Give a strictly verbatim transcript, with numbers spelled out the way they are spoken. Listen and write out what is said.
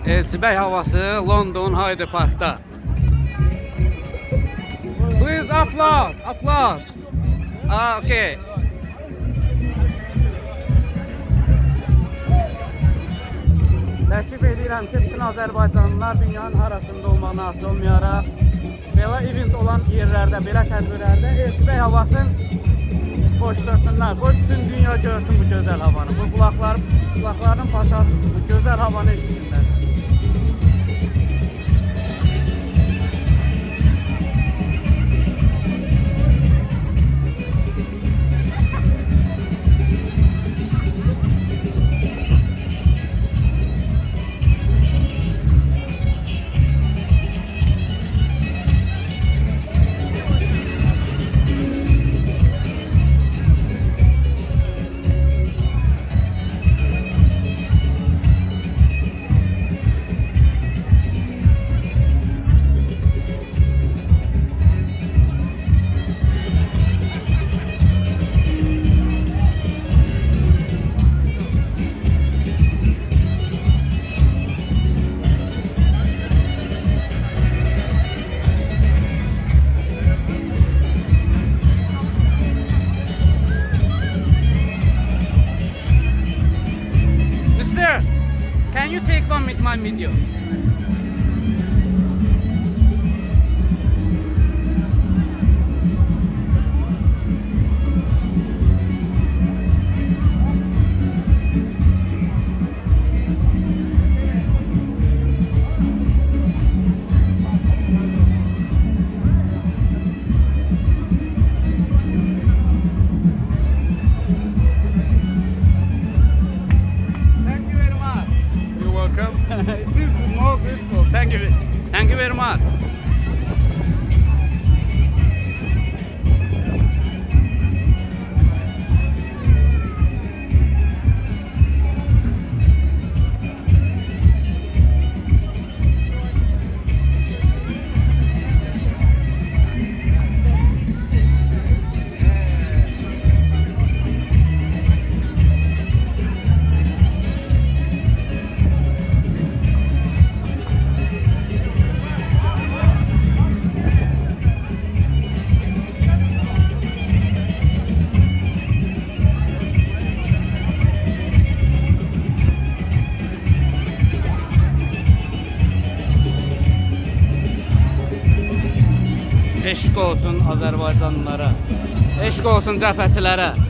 Elçibəy havası London Hyde Park'da. Please upload, upload. Ah, okay. Təklif edirəm ki, bütün Azərbaycanlılar dünyanın arasında olmağına asıl olmayaraq, belə event olan yerlərdə, belə tədbirlərdə Elçibəy havasını boş dursunlar. Qoy bütün dünya görsün bu gözəl havanı. Bu qulaqlar, qulaqlarının pasasıdır, bu gözəl havanı eşitsinlər. Can you take one with my video? This is more beautiful. Thank you. Thank you very much. Eşq olsun Azərbaycanlılara, eşq olsun cəbhəçilərə.